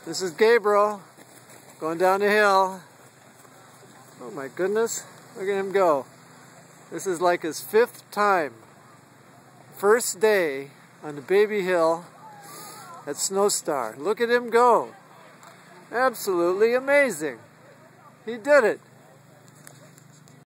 This is Gabriel going down the hill. Oh my goodness, look at him go. This is like his 5th time. First day on the baby hill at Snowstar. Look at him go. Absolutely amazing. He did it.